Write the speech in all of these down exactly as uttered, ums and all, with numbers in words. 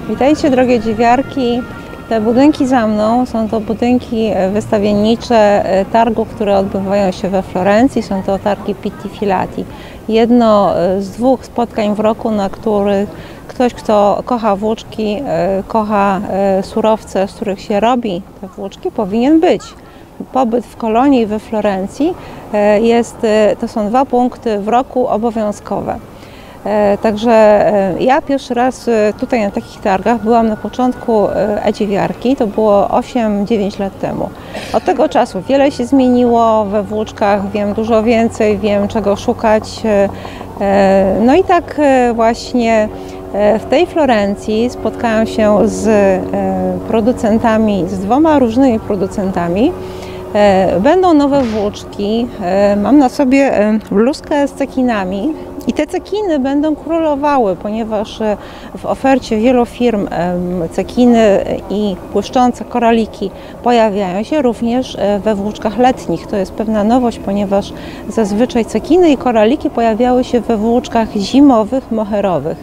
Witajcie, drogie dziewiarki. Te budynki za mną są to budynki wystawiennicze targów, które odbywają się we Florencji. Są to targi Pitti Filati. Jedno z dwóch spotkań w roku, na których ktoś, kto kocha włóczki, kocha surowce, z których się robi te włóczki, powinien być. Pobyt w Kolonii we Florencji jest, to są dwa punkty w roku obowiązkowe. Także ja pierwszy raz tutaj na takich targach byłam na początku e-dziewiarki, to było osiem dziewięć lat temu. Od tego czasu wiele się zmieniło we włóczkach, wiem dużo więcej, wiem czego szukać. No i tak właśnie w tej Florencji spotkałam się z producentami, z dwoma różnymi producentami. Będą nowe włóczki, mam na sobie bluzkę z cekinami i te cekiny będą królowały, ponieważ w ofercie wielu firm cekiny i błyszczące koraliki pojawiają się również we włóczkach letnich. To jest pewna nowość, ponieważ zazwyczaj cekiny i koraliki pojawiały się we włóczkach zimowych, moherowych.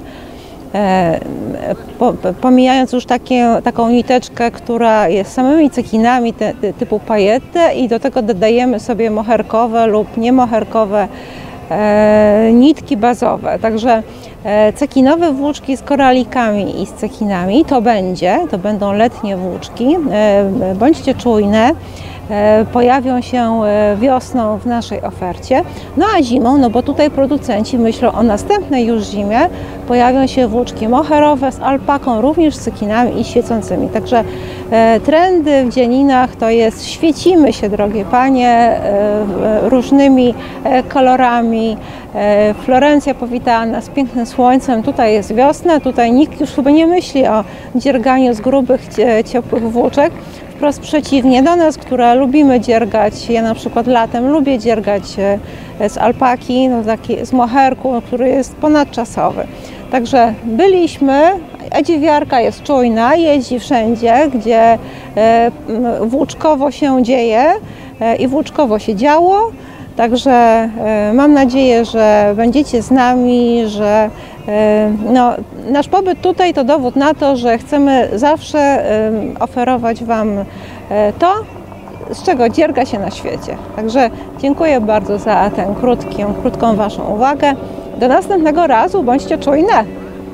Pomijając już takie, taką niteczkę, która jest samymi cekinami te, te, typu pajetę i do tego dodajemy sobie moherkowe lub niemoherkowe e, nitki bazowe. Także e, cekinowe włóczki z koralikami i z cekinami to będzie, to będą letnie włóczki. E, bądźcie czujne. Pojawią się wiosną w naszej ofercie, no a zimą, no bo tutaj producenci myślą o następnej już zimie, pojawią się włóczki moherowe z alpaką, również z cekinami i świecącymi. Także e, trendy w dzieninach to jest świecimy się, drogie panie, e, różnymi e, kolorami. E, Florencja powitała nas pięknym słońcem, tutaj jest wiosna, tutaj nikt już chyba nie myśli o dzierganiu z grubych, ciepłych włóczek. Wprost przeciwnie, do nas, które lubimy dziergać, ja na przykład latem lubię dziergać z alpaki, no taki, z moherku, który jest ponadczasowy. Także byliśmy, e-dziewiarka jest czujna, jeździ wszędzie, gdzie włóczkowo się dzieje i włóczkowo się działo. Także mam nadzieję, że będziecie z nami, że no, nasz pobyt tutaj to dowód na to, że chcemy zawsze oferować Wam to, z czego dzierga się na świecie. Także dziękuję bardzo za tę krótką, krótką Waszą uwagę. Do następnego razu, bądźcie czujne!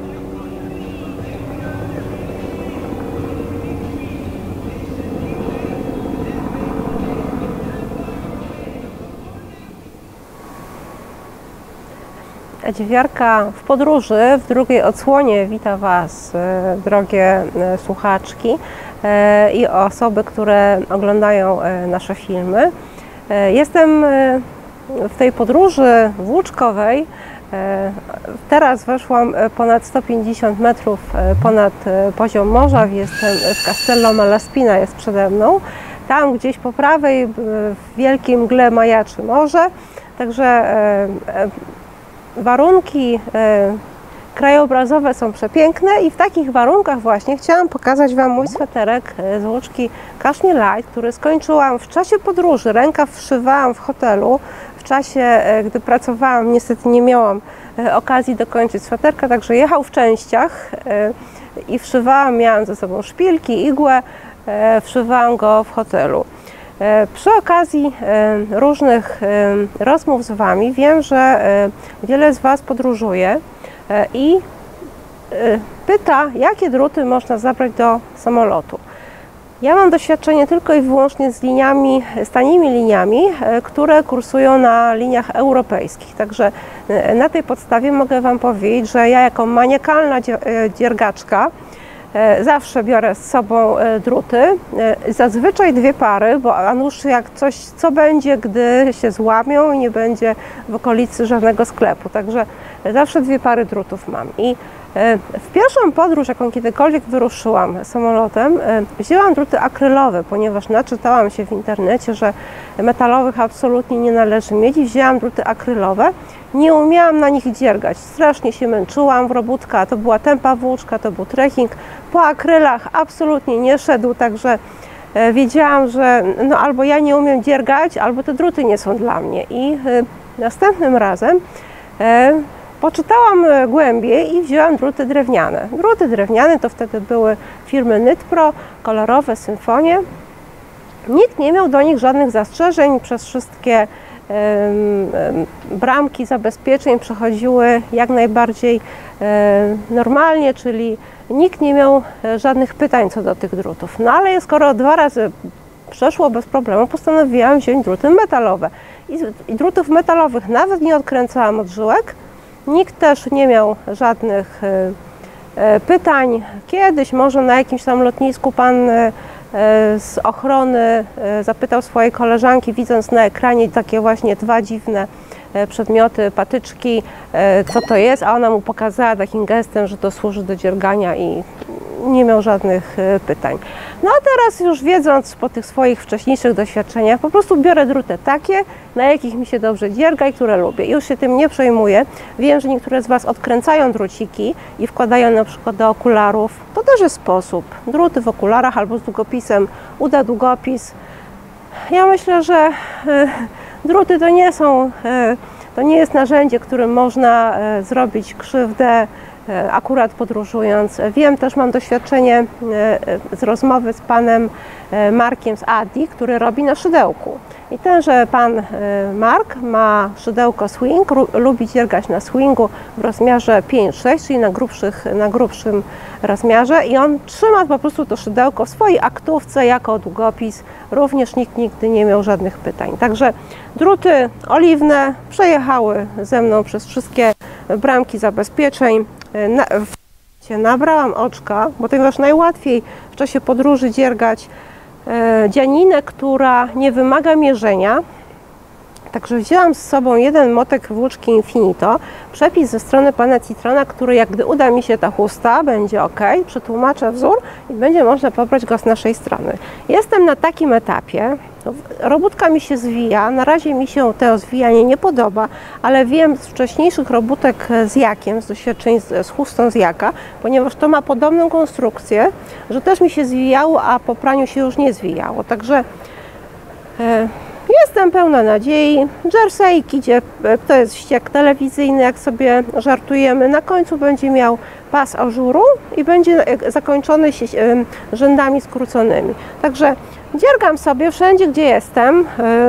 E-dziewiarka w podróży, w drugiej odsłonie wita Was, drogie słuchaczki i osoby, które oglądają nasze filmy. Jestem w tej podróży włóczkowej. Teraz weszłam ponad sto pięćdziesiąt metrów ponad poziom morza. Jestem w Castello Malaspina, jest przede mną. Tam gdzieś po prawej w wielkiej mgle majaczy morze. Także warunki e, krajobrazowe są przepiękne i w takich warunkach właśnie chciałam pokazać Wam mój sweterek z włóczki Cashmere Light, który skończyłam w czasie podróży. Rękaw wszywałam w hotelu. W czasie, e, gdy pracowałam, niestety nie miałam e, okazji dokończyć sweterka, także jechał w częściach e, i wszywałam, miałam ze sobą szpilki, igłę, e, wszywałam go w hotelu. Przy okazji różnych rozmów z Wami wiem, że wiele z Was podróżuje i pyta, jakie druty można zabrać do samolotu. Ja mam doświadczenie tylko i wyłącznie z liniami, z tanimi liniami, które kursują na liniach europejskich. Także na tej podstawie mogę Wam powiedzieć, że ja jako maniakalna dziergaczka zawsze biorę z sobą druty, zazwyczaj dwie pary, bo a nuż jak coś, co będzie, gdy się złamią i nie będzie w okolicy żadnego sklepu. Także zawsze dwie pary drutów mam. I w pierwszą podróż, jaką kiedykolwiek wyruszyłam samolotem, wzięłam druty akrylowe, ponieważ naczytałam się w internecie, że metalowych absolutnie nie należy mieć i wzięłam druty akrylowe. Nie umiałam na nich dziergać, strasznie się męczyłam w robótka, to była tępa włóczka, to był trekking. Po akrylach absolutnie nie szedł, także wiedziałam, że no albo ja nie umiem dziergać, albo te druty nie są dla mnie. I następnym razem Poczytałam głębiej i wzięłam druty drewniane. Druty drewniane to wtedy były firmy Nytpro, kolorowe, symfonie. Nikt nie miał do nich żadnych zastrzeżeń, przez wszystkie bramki zabezpieczeń przechodziły jak najbardziej normalnie, czyli nikt nie miał żadnych pytań co do tych drutów. No ale skoro dwa razy przeszło bez problemu, postanowiłam wziąć druty metalowe. I drutów metalowych nawet nie odkręcałam od żyłek. Nikt też nie miał żadnych pytań. Kiedyś może na jakimś tam lotnisku pan z ochrony zapytał swojej koleżanki, widząc na ekranie takie właśnie dwa dziwne przedmioty, patyczki, co to jest, a ona mu pokazała takim gestem, że to służy do dziergania i nie miał żadnych pytań. No a teraz już wiedząc po tych swoich wcześniejszych doświadczeniach, po prostu biorę druty takie, na jakich mi się dobrze dzierga i które lubię. I już się tym nie przejmuję. Wiem, że niektóre z Was odkręcają druciki i wkładają na przykład do okularów. To też jest sposób. Druty w okularach albo z długopisem uda długopis. Ja myślę, że druty to nie są, to nie jest narzędzie, którym można zrobić krzywdę akurat podróżując. Wiem, też mam doświadczenie z rozmowy z panem Markiem z Addi, który robi na szydełku. I tenże pan Mark ma szydełko swing, lubi dziergać na swingu w rozmiarze pięć sześć, czyli na, grubszych, na grubszym rozmiarze i on trzyma po prostu to szydełko w swojej aktówce jako długopis. Również nikt nigdy nie miał żadnych pytań. Także druty oliwne przejechały ze mną przez wszystkie bramki zabezpieczeń. Na, nabrałam oczka, bo ponieważ najłatwiej w czasie podróży dziergać e, dzianinę, która nie wymaga mierzenia. Także wzięłam z sobą jeden motek włóczki Infinito, przepis ze strony pana Citrona, który jak gdy uda mi się ta chusta, będzie ok, przetłumaczę wzór i będzie można pobrać go z naszej strony. Jestem na takim etapie, robótka mi się zwija, na razie mi się to zwijanie nie podoba, ale wiem z wcześniejszych robótek z jakiem, z doświadczeń z, z chustą z jaka, ponieważ to ma podobną konstrukcję, że też mi się zwijało, a po praniu się już nie zwijało. Także e, jestem pełna nadziei. Jerseyk idzie, to jest ściek telewizyjny, jak sobie żartujemy. Na końcu będzie miał pas ażuru i będzie zakończony rzędami skróconymi. Także dziergam sobie wszędzie, gdzie jestem,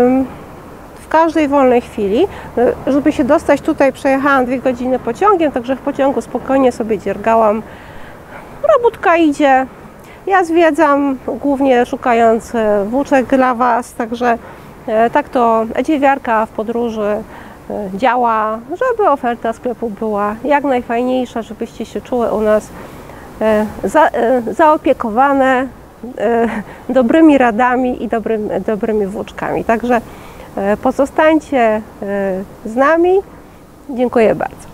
w każdej wolnej chwili. Żeby się dostać tutaj, przejechałam dwie godziny pociągiem, także w pociągu spokojnie sobie dziergałam. Robótka idzie. Ja zwiedzam, głównie szukając włóczek dla Was, także tak to e-dziewiarka w podróży działa, żeby oferta sklepu była jak najfajniejsza, żebyście się czuły u nas za, zaopiekowane dobrymi radami i dobrym, dobrymi włóczkami. Także pozostańcie z nami. Dziękuję bardzo.